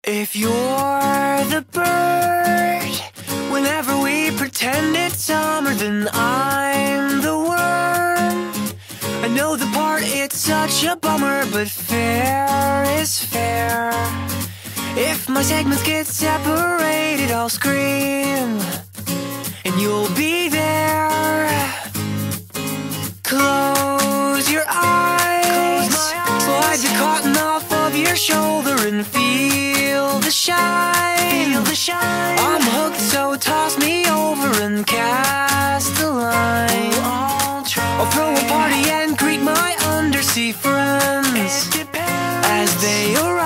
If you're the bird, whenever we pretend it's summer, then I'm the worm. I know the part, it's such a bummer, but fair is fair. If my segments get separated, I'll scream, and you'll be there. Close your eyes, slide the cotton off of your shoulder and feel the shine. I'm hooked, so toss me over and cast the line. I'll throw a party and greet my undersea friends as they arrive.